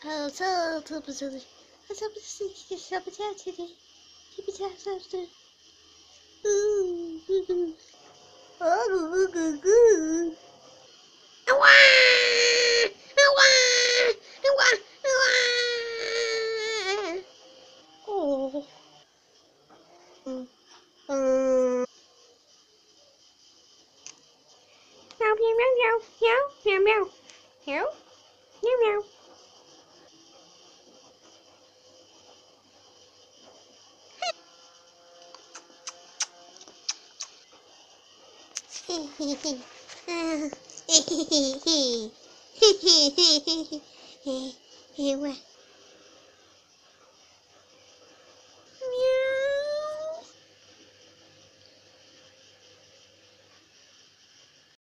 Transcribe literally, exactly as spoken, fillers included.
好臭，臭不臭的？好臭不是小不下去的，去不下去的。嗯嗯嗯，啊咕咕咕咕。啊哇！啊哇！啊哇！啊哇！哦，嗯嗯。喵喵喵喵喵喵喵喵喵。嘿嘿嘿，嗯，嘿嘿嘿嘿，嘿嘿嘿嘿嘿嘿嘿，喂。